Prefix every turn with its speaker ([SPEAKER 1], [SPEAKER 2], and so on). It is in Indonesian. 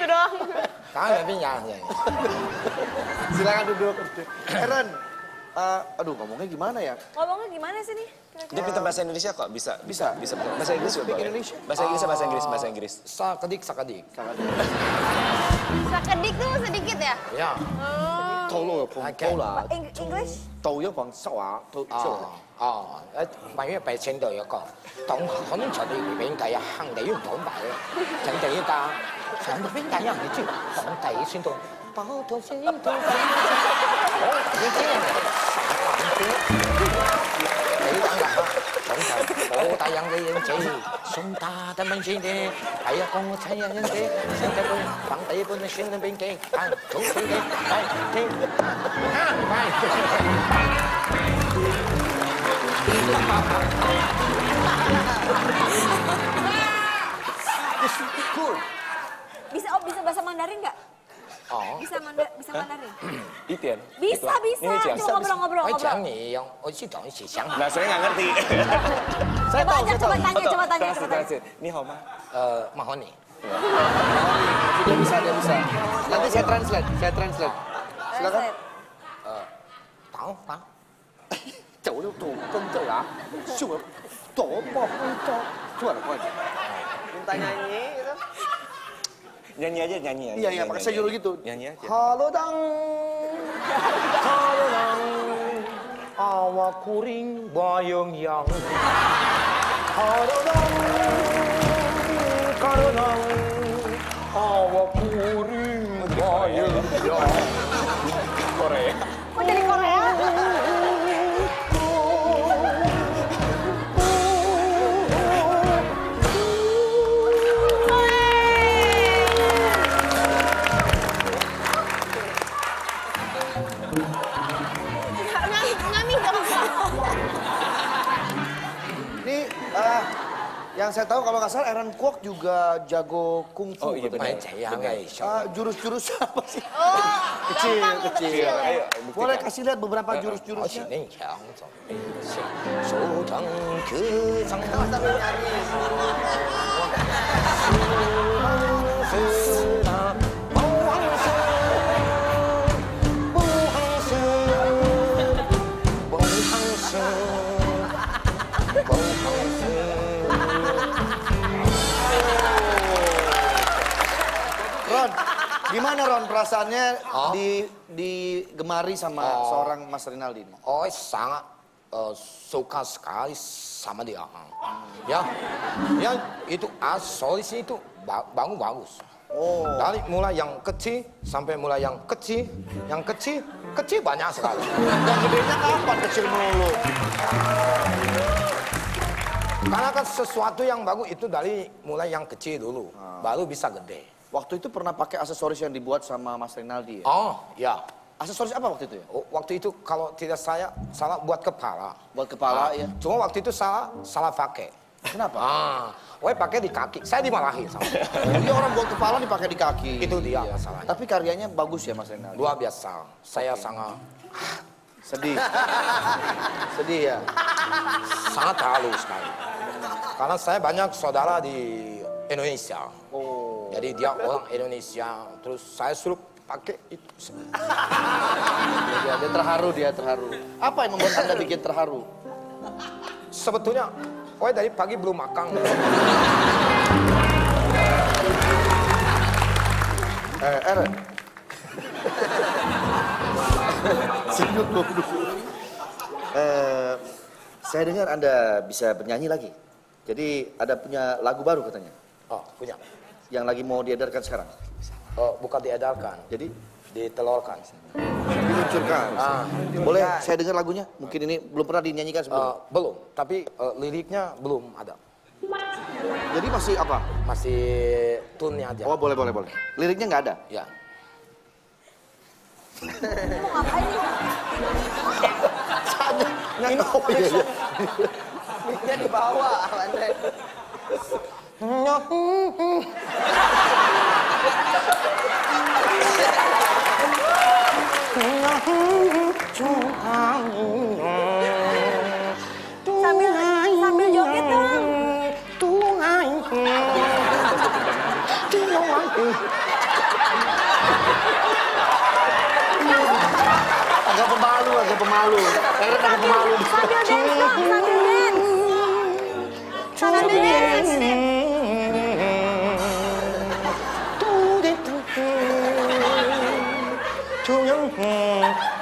[SPEAKER 1] doang.
[SPEAKER 2] Kalian pinjam ya.
[SPEAKER 3] Silakan duduk. Eren, aduh ngomongnya gimana ya?
[SPEAKER 1] Ngomongnya gimana sih nih?
[SPEAKER 4] Dia pintar bahasa Indonesia kok, bisa. Bahasa Inggris juga boleh.
[SPEAKER 3] Indonesia?
[SPEAKER 4] Bahasa Inggris.
[SPEAKER 2] Sakadik.
[SPEAKER 1] Sakedik tuh sedikit ya?
[SPEAKER 2] Ya.
[SPEAKER 3] 透露了，透了，
[SPEAKER 1] English?
[SPEAKER 3] 抖音黃色話，都
[SPEAKER 2] 萬一俾錢到一個，當可能就你邊第一行你唔懂埋，整第一家，上到邊第一你知，當第一先到，包到先到，我你聽人你講啦，講就好大樣嘅樣子，送大的文字的，係啊講我親人樣子，先得半放第一半嘅先得邊嘅，啊早啲嘅，係聽，
[SPEAKER 1] Bisa bahasa Mandarin nggak?
[SPEAKER 2] Oh.
[SPEAKER 1] Bisa Mandarin?
[SPEAKER 4] Itian.
[SPEAKER 1] Bisa. Cuma ngobrol.
[SPEAKER 4] Nah, saya nggak ngerti.
[SPEAKER 1] Coba tanya.
[SPEAKER 4] Ini Homa.
[SPEAKER 2] Mahoni.
[SPEAKER 3] dia bisa. Nanti saya translate. Silakan.
[SPEAKER 2] Tahu.
[SPEAKER 3] Jauh tuh, kenceng ya. Coba, coba.
[SPEAKER 5] Minta nyanyi gitu.
[SPEAKER 4] Nyanyi aja.
[SPEAKER 3] Iya, pakai sayur gitu.
[SPEAKER 4] Nyanyi aja.
[SPEAKER 3] Halo dang,
[SPEAKER 2] awak kuring bayang yang. Halo dang, awak kuring bayang yang.
[SPEAKER 4] Korea.
[SPEAKER 1] Kok jadi Korea?
[SPEAKER 3] Yang saya tahu kalau nggak salah Aaron Kwok juga jago kungfu.
[SPEAKER 4] Oh iya benar.
[SPEAKER 3] Jurus-jurus apa sih?
[SPEAKER 1] Kecil.
[SPEAKER 4] Ayo,
[SPEAKER 3] Boleh kasih lihat beberapa jurus-jurusnya?
[SPEAKER 5] Sambil nyanyi.
[SPEAKER 3] Ron, gimana Ron perasaannya digemari sama seorang Mas Rinaldi?
[SPEAKER 2] Oh, sangat suka sekali sama dia. Ya itu solisnya itu bagus.
[SPEAKER 3] Oh.
[SPEAKER 2] Dari mulai yang kecil sampai mulai yang kecil banyak sekali.
[SPEAKER 3] Yang gedenya kapan kecil mulu?
[SPEAKER 2] Karena kan sesuatu yang bagus itu dari mulai yang kecil dulu, baru bisa gede.
[SPEAKER 3] Waktu itu pernah pakai aksesoris yang dibuat sama Mas Rinaldi ya?
[SPEAKER 2] Oh, ya.
[SPEAKER 3] Aksesoris apa waktu itu ya?
[SPEAKER 2] Waktu itu kalau tidak salah buat kepala.
[SPEAKER 3] Buat kepala ya?
[SPEAKER 2] Cuma waktu itu salah pakai.
[SPEAKER 3] Kenapa?
[SPEAKER 2] Pakai di kaki. Saya dimarahin sama dia.
[SPEAKER 3] Dia orang buat kepala dipakai di kaki.
[SPEAKER 2] Itu dia masalahnya.
[SPEAKER 3] Tapi karyanya bagus ya Mas Rinaldi?
[SPEAKER 2] Luar biasa. Saya sangat
[SPEAKER 3] sedih. Sedih ya?
[SPEAKER 2] Sangat halu sekali. Karena saya banyak saudara di Indonesia.
[SPEAKER 3] Oh.
[SPEAKER 2] Jadi dia orang Indonesia, terus saya suruh pakai itu.
[SPEAKER 3] Dia terharu. Apa yang membuat Anda bikin terharu?
[SPEAKER 2] Sebetulnya, dari pagi belum makan.
[SPEAKER 3] Eren. Senyum dulu. Saya dengar Anda bisa bernyanyi lagi. Jadi ada punya lagu baru katanya.
[SPEAKER 2] Oh, punya.
[SPEAKER 3] Yang lagi mau diedarkan sekarang.
[SPEAKER 2] Bukan diedarkan,
[SPEAKER 3] Jadi
[SPEAKER 2] ditelurkan.
[SPEAKER 3] diluncurkan. Boleh saya dengar lagunya? Mungkin ini belum pernah dinyanyikan sebelumnya.
[SPEAKER 2] Belum, tapi liriknya belum ada.
[SPEAKER 3] Jadi masih apa?
[SPEAKER 2] Masih tune-nya aja.
[SPEAKER 3] Oh boleh. Liriknya nggak ada?
[SPEAKER 2] Ya.
[SPEAKER 1] Mau ngapain nih?
[SPEAKER 3] Nggak tahu ya.
[SPEAKER 5] Mic-nya di bawah, Andre.
[SPEAKER 1] Sambil joget dong.
[SPEAKER 3] agak pemalu. Eret agak pemalu.
[SPEAKER 1] Sambil dance, Bang. Sambil dance. Sambil dance.
[SPEAKER 2] Trung